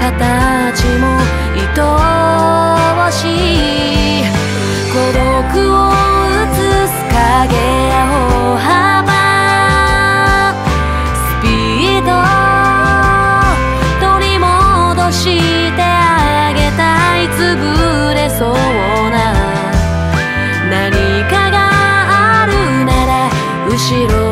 形も愛おしい。孤独を映す影や歩幅、スピード取り戻してあげたい。潰れそうな何かがあるなら後ろ